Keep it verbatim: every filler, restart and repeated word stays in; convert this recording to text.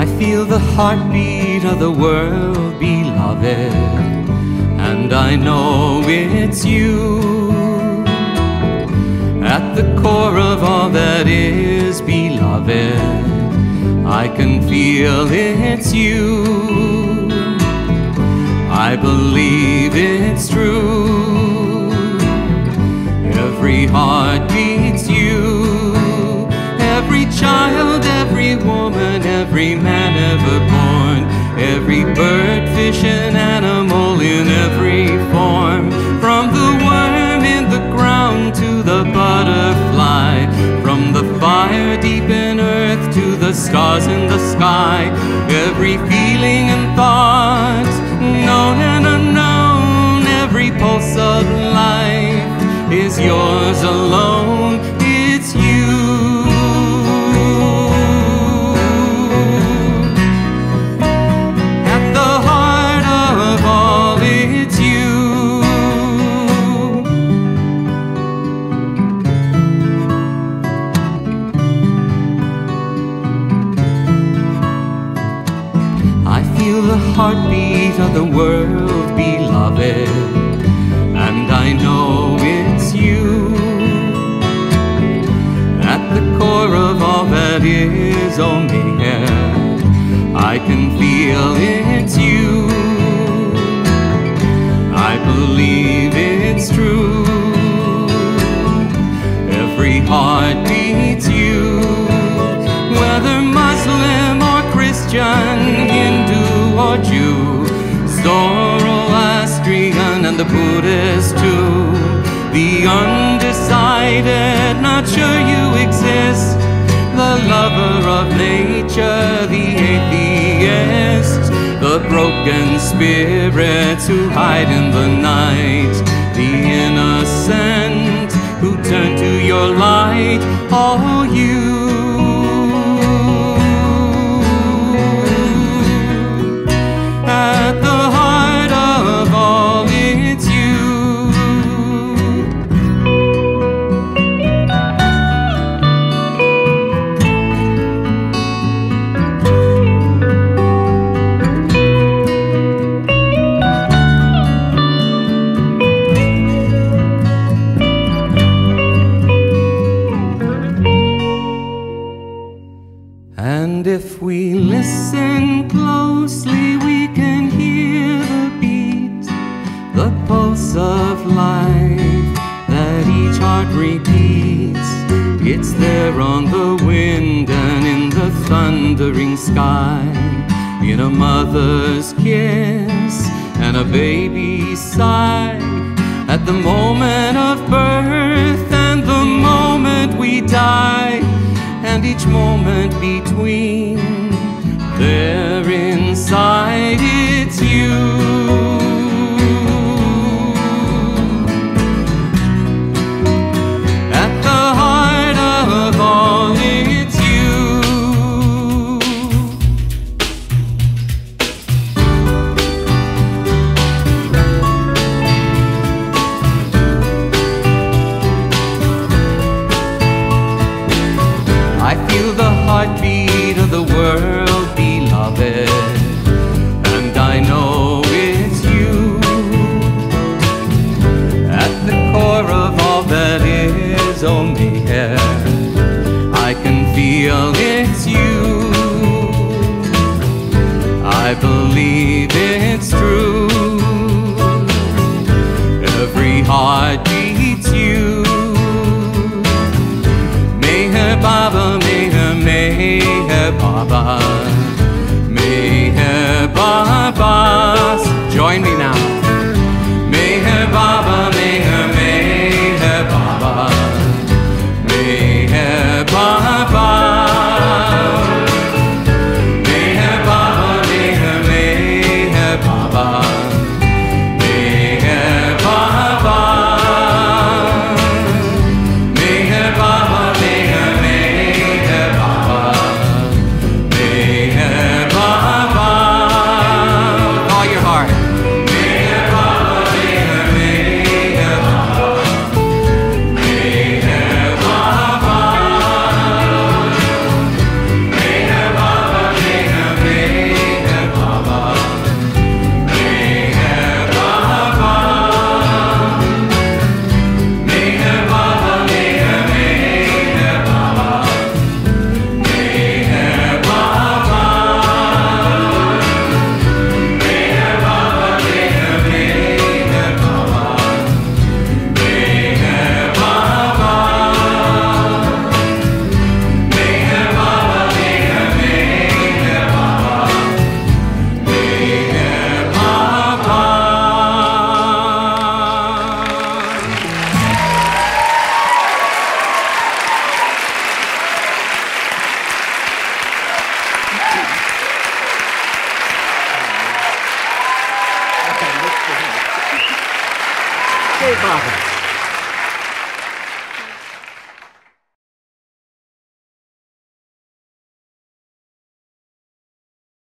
I feel the heartbeat of the world, beloved, and I know it's you. At the core of all that is, beloved, I can feel it's you. I believe it's true. Every heart beats you. Every child, every woman, every man ever born, every bird, fish, and animal in every form, from the worm in the ground to the butterfly, from the fire deep in earth to the stars in the sky, every feeling and thought, known and unknown, every pulse of life is yours alone. It's you. The heartbeat of the world, beloved, and I know it's you. At the core of all that is, oh me, I can feel it's you. I believe it's true. Every heart beats you, whether Muslim or Christian, Hindu or Jew, Zoroastrian and the Buddhist too, the undecided, not sure you exist, the lover of nature, the atheist, the broken spirits who hide in the night, the innocent who turn to your light, all you. At the heart of all, it's you. And if we listen closely, we can hear the beat, the pulse of life that each heart repeats. It's there on the wind and in the thundering sky, in a mother's kiss and a baby's sigh, at the moment of birth and the moment we die, and each moment between. There inside, it's you. At the heart of all, it's you. I feel the heartbeat of the world, beloved, and I know it's you. At the core of all that is, oh me, I can feel it's you. I believe it's true. Every heart beats you. Meher Baba, Meher, Meher Baba, Meher Baba. Join me now. Meher Baba, Meher, Meher Baba, Meher Baba. Meher Baba, Meher, Meher Baba, Meher Baba. Meher Baba, Meher, Meher Baba, Meher Baba. With all your heart. Meher Skate Parker.